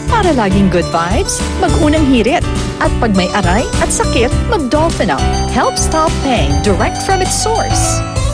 Para laging good vibes, mag-unang hirit. At pag may aray at sakit, mag-Dolfenal. Help stop pain direct from its source.